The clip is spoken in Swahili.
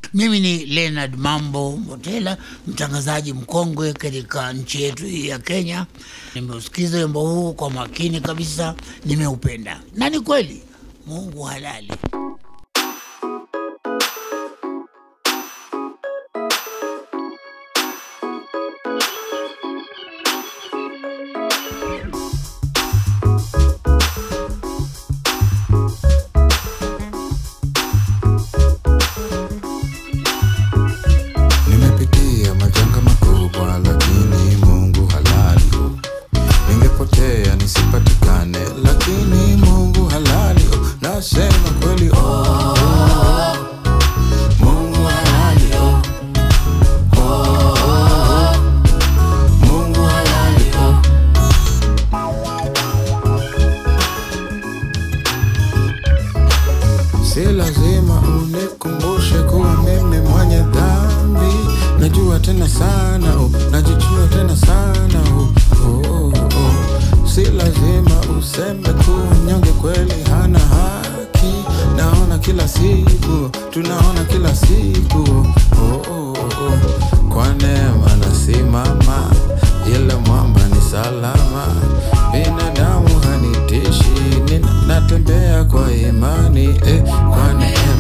Mimi ni Leonard Mambo Motela, mtangazaji mkongwe katika nchi yetu ya Kenya. Nimeusikiza wimbo huu kwa makini kabisa, nimeupenda. Na ni kweli, Mungu halali. Sema kweli Mungu halali Mungu halali Si lazima unikumbushe kuwa mimi mwenye dhambi. Najua tena sana najijua tena sana Si lazima useme kuwa mnyonge kweli hana haki. Naona kila siku, tunaona kila siku Kwa neema nasimama, ila mwamba ni salama. Binadamu hanitishi, natembea kwa imani Kwa neema